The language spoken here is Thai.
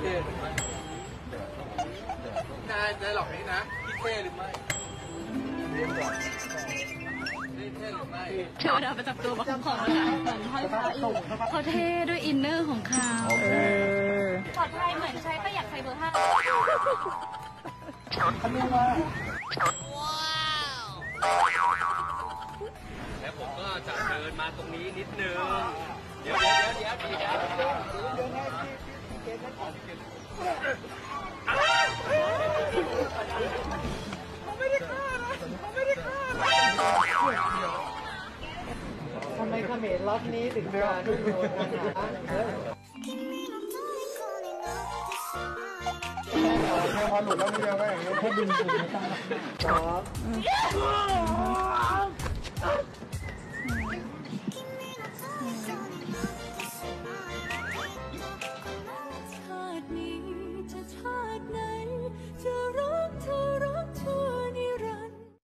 นายหลอกนี้นะพี่เท่หรือไม่เท่หรือไม่เทวดาประจำตัวมาคุ้มครองนะคะเหมือนห้อยพระอยู่เขาเท่ด้วยอินเนอร์ของเขาปลอดภัยเหมือนใช้ประหยัดไฟเบอร์5 แล้วผมก็จะเดินมาตรงนี้นิดนึงเดี๋ยวเขาไม่ได้ฆ่านะเขาไม่ได้ฆ่าทำไมเขมรล็อตนี้ถึงการโดนนะคะพอหลุดแล้วไม่เดียวก็อย่างนี้แค่ดึงไม่ต้อง